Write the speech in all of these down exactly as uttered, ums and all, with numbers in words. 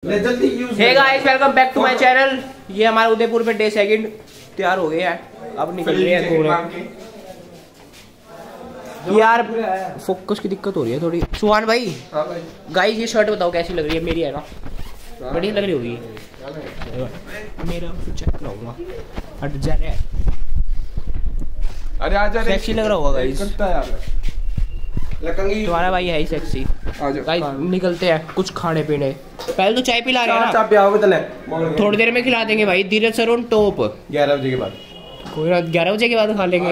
Hey guys welcome back to my channel. ये हमारा उदयपुर में डे सेकंड तैयार हो गया है, अब निकल रहे हैं घूमने। यार फोकस की दिक्कत हो रही है थोड़ी। सुहान भाई, गाइस ये शर्ट बताओ कैसी लग रही है? मेरी है ना, बढ़िया लग रही होगी। मेरा चेक कराऊंगा। हट जा रहा है। अरे आजा, सेक्सी लग रहा होगा गाइस। तुम्हारा भाई है ही सेक्सी। गाइस निकलते हैं कुछ खाने पीने। पहले तो चाय पिला रहे हैं ना, थोड़ी देर में खिला देंगे भाई। Dheeraj sir on top. ग्यारह बजे के बाद कोई ना, ग्यारह बजे के बाद खा लेंगे।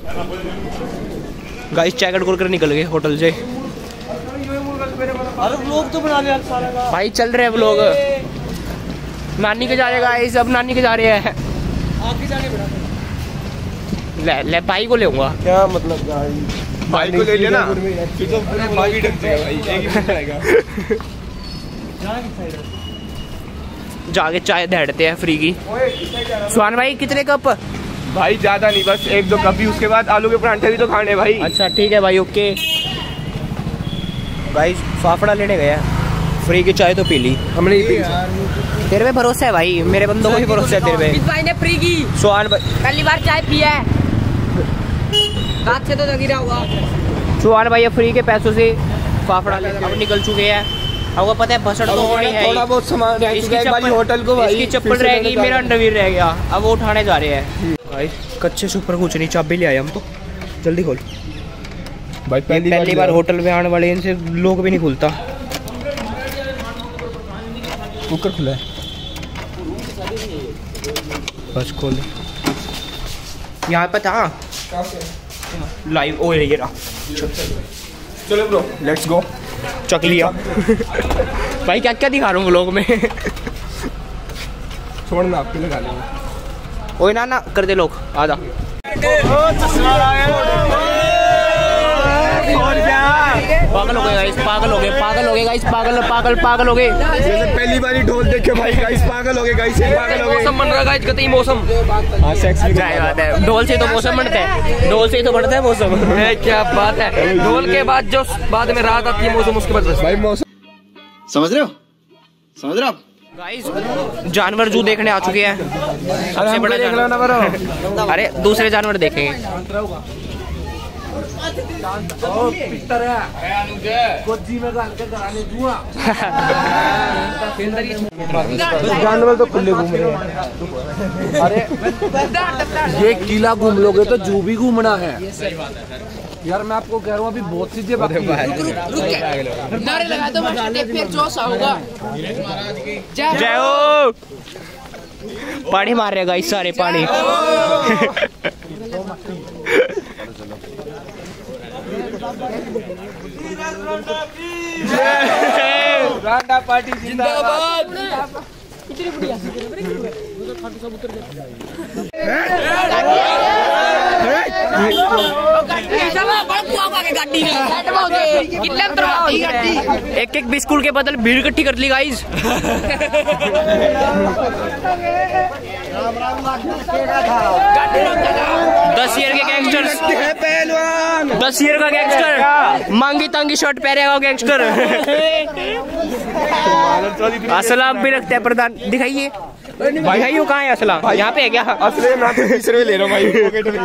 गाइस चेकआउट कर कर निकल गए होटल से। अरे व्लॉग तो बना लिया सारा भाई, चल रहे हैं व्लॉग। नानी के जा रहे गाइस, अब नानी के जा रहे हैं। आगे जाने बड़ा ले ले भाई को लेऊंगा। क्या मतलब भाई को ले लिया ना, फिर तो पूरा भाई ढक जाएगा भाई, एक ही आएगा। जाके चाय दहड़ते हैं फ्री की। सुहान भाई कितने कप? भाई ज्यादा नहीं, बस एक दो कप ही। उसके बाद आलू के परांठे भी तो खाने भाई। अच्छा ठीक है भाई, ओके। गाइस फाफड़ा लेने गया, फ्री की चाय तो पी ली हमने। ही पी तेरे पे भरोसा है भाई, मेरे बंदों को भी भरोसा है तेरे पे। इस भाई ने फ्री की सुहान भाई पहली बार चाय पिया है, रात से तो गिरा हुआ। सुहान भाई फ्री के पैसों से फाफड़ा लेते अब निकल चुके हैं। आपको पता है भसड़ तो होनी है, थोड़ा बहुत सामान रह चुका है भाई होटल को भाई। इसकी चप्पल रह गई, मेरा अंडरवियर रह गया, अब वो उठाने जा रहे हैं। भाई कच्चे से ऊपर कुछ नहीं, चाबी ले आए हम तो। जल्दी खोल भाई। पहली, पहली बार होटल में आने वाले, इनसे लोग भी नहीं खुलता। कुकर खुला है, बस खोल यहाँ पे था लाइव। ओ ये रहा। चलो ब्रो लेट्स गो। चक लिया। भाई क्या क्या दिखा रहा हूँ व्लॉग में। छोड़ना आपके लिए गाली। ओए ना ना कर दे लोग आधा। पागल हो गए गाइस, पागल हो गए, पागल हो गए गाइस, पागल पागल पागल हो गए। जैसे पहली बार ही ढोल देखे भाई गाइस, पागल हो गए गाइस, पागल हो गए। मौसम बन रहा गाइस, कतई मौसम। हां सेक्सी क्या बात है, ढोल से तो मौसम बनता है, ढोल से ही तो बनता है मौसम। है क्या बात है, ढोल के बाद जो बाद में रात आती है मौसम, उसके बाद भाई मौसम। समझ रहे हो, समझ रहे हो आप? गाइस जानवर जू देखने आ चुके हैं। सबसे बड़ा जानवर। अरे दूसरे जानवर देखेंगे। जानवर तो खुले घूम रहे हैं। अरे ये किला घूम लोगे तो जू भी घूमना है यार। मैं आपको कह रहा हूँ अभी बहुत चीजें बाकी हैं। नारे लगा दो, फिर जोश आऊंगा। जय हो। पानी मार रहे गाइस सारे, पानी। रांडा पार्टी जिंदाबाद। एक एक बिस्कुट के बदल भीड़ इकट्ठी कर ली गाइस। दस ईयर के गैंगस्टर, पहलवान दस ईयर का गैंगस्टर, मांगी तांगी शर्ट पहनेगा गैंगस्टर। असलाम भी रखते हैं प्रधान, दिखाइए भाई। वो कहाँ है असलाम? यहाँ पे है क्या? असले मैं तो तीसरे ले रहा हूँ भाई।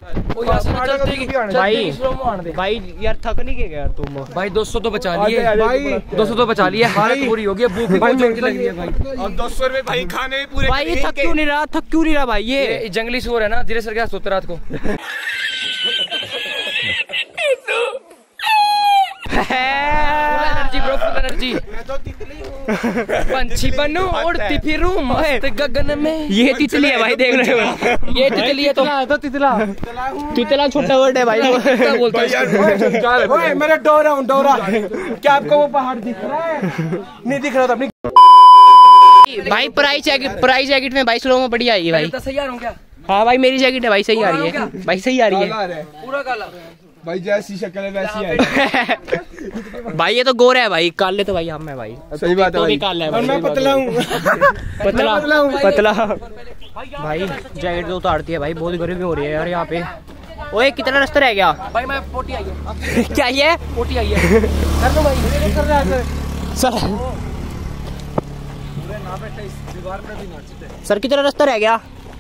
भाई भाई यार थक नहीं के गया तुम? भाई दो सौ तो बचा लिए भाई, दो सौ तो बचा लिया। हालत पूरी हो गई, भूख बहुत जोर की लग रही है भाई। और दो सौ रुपए भाई खाने भी पूरे। भाई ये थक क्यों नहीं रहा, थक क्यों नहीं रहा भाई? ये जंगली सूर है ना, धीरे सर क्या सोते रात को। Energy bro, full energy. पंछी बनूं उड़ती फिरूं मस्त गगन में। ये तितली है भाई, देख रहे हो? ये तितली है तो तितला। तितला छोटा वर्ड है भाई। क्या बोलता है यार? ओए मेरा डोरा हूँ, डोरा। क्या आपको वो पहाड़ दिख रहा है? नहीं दिख रहा था अपनी। भाई प्राइस जैकेट, प्राइस जैकेट में बाईस लोगों में बढ़िया आई है भाई। सही आ रहा हूँ क्या? हाँ भाई मेरी जैकेट है भाई, सही आ रही है भाई, सही आ रही है पूरा काला भाई। जैसी शक्ल है वैसी है भाई। ये तो गोरा है भाई, काले तो भाई हम है भाई। सही बात है भाई। काला है और मैं पतला हूँ। पतला पतला भाई। जैकेट तो उतारती है भाई, बहुत गर्मी हो रही है यार यहाँ पे। ओए कितना रास्ता रह गया भाई? मैं पोटी आई है। क्या ये पोटी आई है? कर दो भाई, कर रहा है सर। सर कितना रास्ता रह गया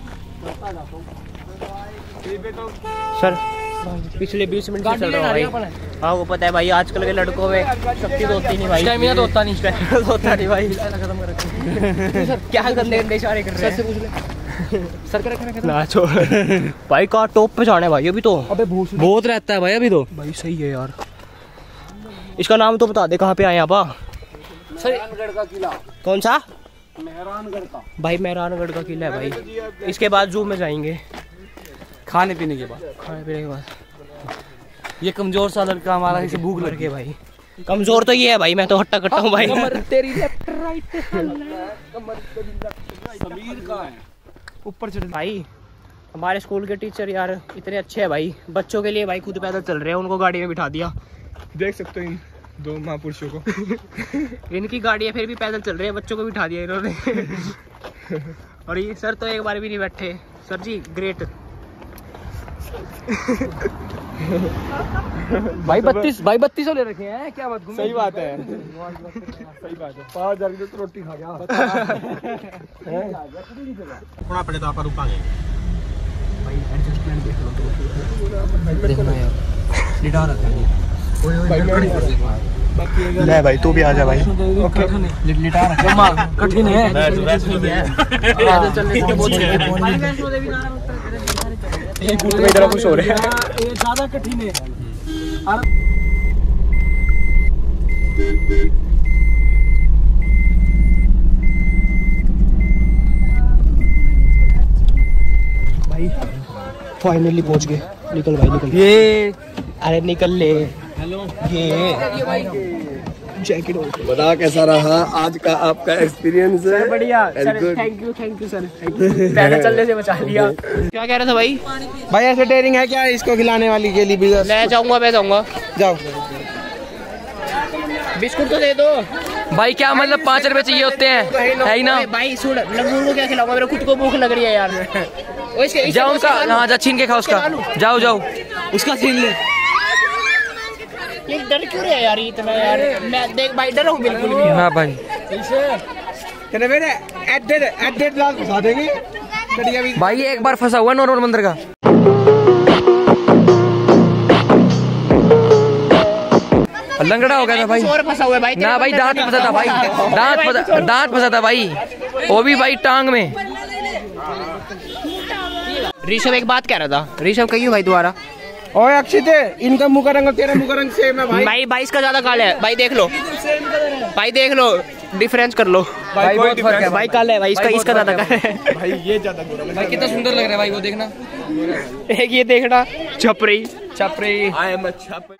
सर? पिछले बीस मिनट से चल रहा है भाई। हाँ वो पता है भाई, आजकल के लड़कों में शक्ति तो होती नहीं भाई, स्टैमिना तो होता नहीं, स्टैमिना तो होता नहीं भाई। खत्म कर रखे क्या गंदे गंदे इशारे कर रहे हैं। सर से पूछ ले। सर कर रखे ना छोड़ भाई, कहाँ टॉप पे जाना है भाई अभी तो। अबे बहुत रहता है भाई अभी तो। भाई सही है यार। इसका नाम तो बता दे, कहाँ पे आए आप? मेहरानगढ़ का किला। कौन सा? मेहरानगढ़ का भाई मेहरानगढ़ का किला है भाई। इसके बाद जू में जाएंगे खाने पीने के बाद। खाने पीने के बाद ये कमजोर सा लड़का हमारा, इसे भूख लग के भाई। कमजोर तो ये है भाई, मैं तो हट्टा कट्टा हूँ भाई। तेरी लेफ्ट राइट समीर का है ऊपर चढ़ भाई। हमारे स्कूल के टीचर यार इतने अच्छे हैं भाई, बच्चों के लिए भाई खुद पैदल चल रहे हैं, उनको गाड़ी में बिठा दिया। देख सकते हो इन दो महापुरुषों को। इनकी गाड़ी है फिर भी पैदल चल रहे हैं, बच्चों को बिठा दिया इन्होंने। और ये सर तो एक बार भी नहीं बैठे। Sir ji great. भाई बत्तीस भाई बत्तीस ले रखे हैं, क्या बात? सही बात है, सही बात है। पाँच हजार की तो रोटी खा गया। अपने तो आप रुका गए भाई, एडजस्टमेंट देख लो। देखना यार लिटा रखा है। ले भाई तू भी आ जा भाई। ओके लिटा रखा कठिन है। चलने से बहुत इधर खुश हो रहे हैं। ये ज्यादा कठिन है। भाई फाइनली पहुंच गए। निकल भाई निकल। ये अरे निकल ले। हेलो ये जैकेट बता कैसा रहा आज का आपका एक्सपीरियंस? सर बढ़िया sir, thank you thank you sir, पैदल चलने से बचा लिया। क्या कह रहे थे भाई? भाई ऐसे डेयरिंग है क्या इसको खिलाने वाली के लिए भी? ले जाऊंगा मैं जाऊंगा। जाओ बिस्कुट तो दे दो भाई। क्या मतलब पाँच रुपए चाहिए होते हैं, है ही ना भाई। सुन लंगूर को क्या खिलाऊंगा, मेरे खुद को भूख लग रही है यार। जाओ उनका, हाँ जा छीन के खा उसका। जाओ जाओ उसका छीन ले। ये डर क्यों रहे यार इतना यार? मैं देख भाई डर हूँ बिल्कुल भी। हाँ भाई तेरे बेटे एडेड एडेड लाल फंसा देंगे बढ़िया भी। भाई एक बार फंसा हुआ नौरोड मंदिर का। लंगड़ा हो गया था भाई। और फंसा हुआ है भाई ना भाई, दांत फंसा था भाई, दांत फंसा दांत फंसा था भाई, वो भी भाई टांग में। ऋषभ एक बात कह रहा था। ऋषभ कहियो भाई दोबारा। ओए अक्षित, इनका मुंह का रंग और तेरा मुंह का रंग सेम है भाई। भाई भाई इसका ज्यादा काला है भाई, देख लो भाई, देख लो डिफरेंस कर लो भाई। बहुत फर्क है भाई, काला है भाई, इसका इसका ज्यादा काला है भाई। ये ज्यादा भाई कितना सुंदर लग रहा है भाई, वो देखना। एक ये देखना छपरी छपरी। आई एम अ छपरी।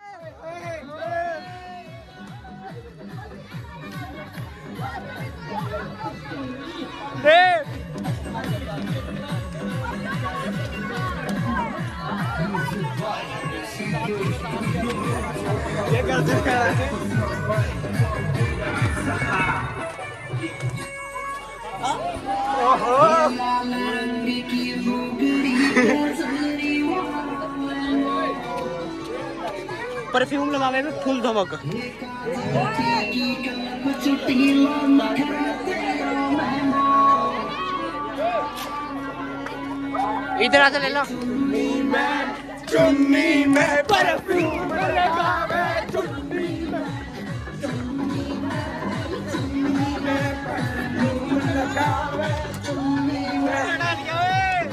परफ्यूम लगावे में फुल धमक। इधर आके ले लो। चुन्नी में परफ्यूम लगावे, चुन्नी में लगावे, चुन्नी में।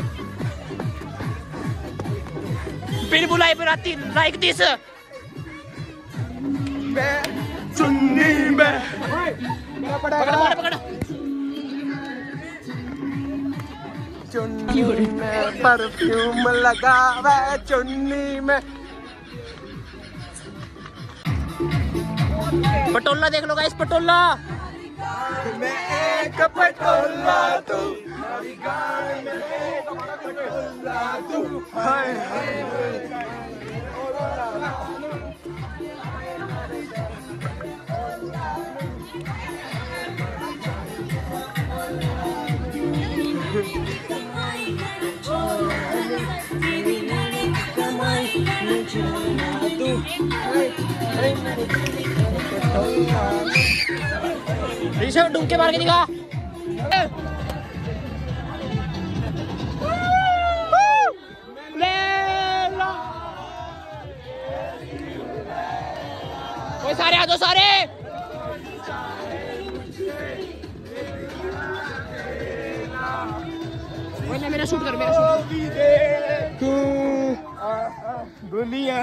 बिन बुलाए पर आती लाइक दिस। चुन्नी में पकड़ पकड़ पकड़। चुन्नी में परफ्यूम लगावे, चुन्नी में। पटोला देख लो गाइस, पटोला। मैं एक पटोला तू, पटोला तू, हाय हाय। ऋषभ डूब के मार के दिखा। सारे आ दो सारे। मेरा शूट कर, मेरा शूट। दुनिया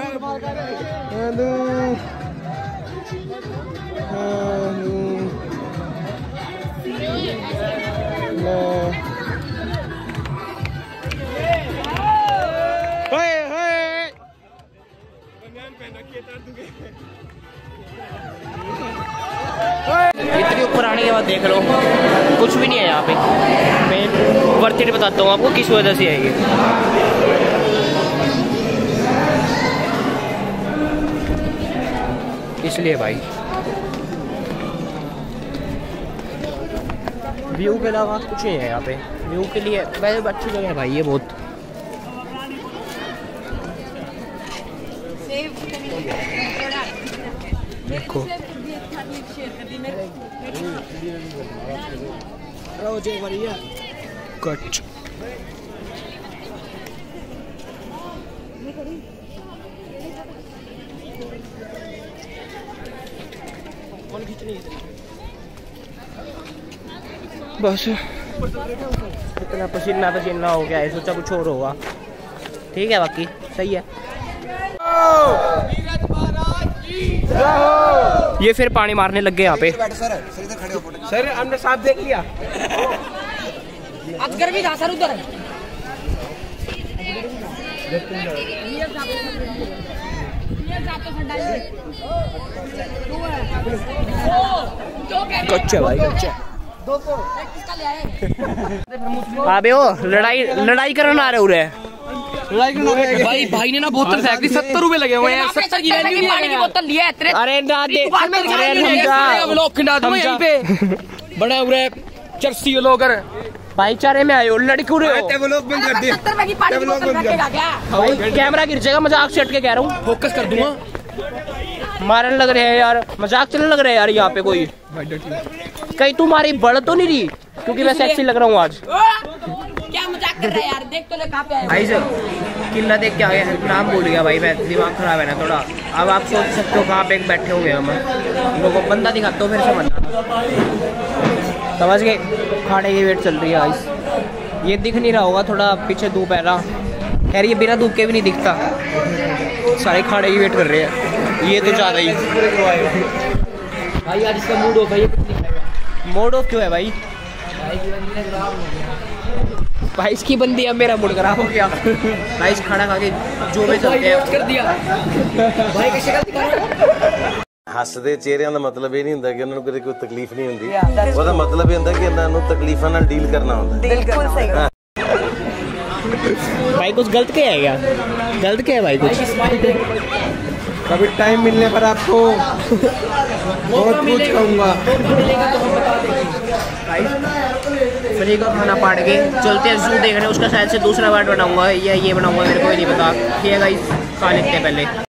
इतनी ऊपर आने के बाद देख लो कुछ भी नहीं है यहाँ पे। मैं वर्थ इट बताता हूँ आपको किस वजह से है ये। इसलिए भाई व्यू के अलावा कुछ नहीं है यहाँ पे। व्यू के लिए वैसे अच्छी जगह है भाई ये बहुत। देखो कच बस इतना पसीना पसीना हो गया है, सोचा कुछ और होगा। ठीक है बाकी सही है। ये फिर पानी मारने लग गए यहाँ पे। सर हमने साथ देख लिया। अजगर भी था सर उधर। कच्चा भाई कच्चा। अबे ओ लड़ाई लड़ाई करना आ रहे उरे। भाई भाई ने ना बोतल फेंक दी, सत्तर रुपए लगे हुए हैं। सत्तर की वैल्यू पानी की बोतल लिया है तेरे। अरे ना दे बड़ा उरे चर्सी लोग भाईचारे में आए हो, लड़के उरे हो। सत्तर रुपए की पानी की बोतल फेंकेगा क्या? भाई कैमरा गिर जाएगा, मजाक से हट के कह रहा हूँ। फोकस कर दूंगा। मारने लग रहे हैं यार, मजाक चलने लग रहे हैं यार यहाँ पे। कोई कहीं तुम्हारी बढ़ तो नहीं रही क्योंकि मैं सेक्सी लग रहा हूँ आज। क्या मजाक कर रहा है यार, देख तो ले कहाँ पे आए। भाई सर किला देख के आ गया, नाम भूल गया भाई मैं, दिमाग खराब है ना थोड़ा। अब आप सोच सकते हो कहाँ पे बैठे होंगे हम। लोगों को बंदा दिखाता हूँ फिर से बनना, समझ गए। खाने की वेट चल रही है गाइस। ये दिख नहीं रहा होगा, थोड़ा पीछे धूप है ना। खैर ये बिना धूप के भी नहीं दिखता, सारे खाने की वेट कर रहे हैं। ये तो ज़्यादा ही भाई आज इसका मूड ऑफ है। मूड ऑफ क्यों है भाई? भाई इसकी बंदी अब मेरा मूड खराब हो गया। भाई इस खाना खा के जो में चलते हैं कर दिया भाई की शक्ल दिखा रहा। ਹੱਸਦੇ ਚਿਹਰਿਆਂ ਦਾ ਮਤਲਬ ਇਹ ਨਹੀਂ ਹੁੰਦਾ ਕਿ ਉਹਨਾਂ ਨੂੰ ਕਦੇ ਕੋਈ ਤਕਲੀਫ ਨਹੀਂ ਹੁੰਦੀ। ਉਹਦਾ ਮਤਲਬ ਇਹ ਹੁੰਦਾ ਕਿ ਇਹਨਾਂ ਨੂੰ ਤਕਲੀਫਾਂ ਨਾਲ ਡੀਲ ਕਰਨਾ ਹੁੰਦਾ। बिल्कुल सही। भाई कुछ गलत क्या है क्या? गलत क्या है भाई कुछ? कभी टाइम मिलने पर आपको बहुत कुछ कहूँगा। फ्री का खाना पाट के चलते हैं जू देखने, उसका शायद से दूसरा पार्ट बनाऊंगा या ये बनाऊंगा, मेरे को नहीं पता। ठीक है गाइस, खा लेते हैं पहले।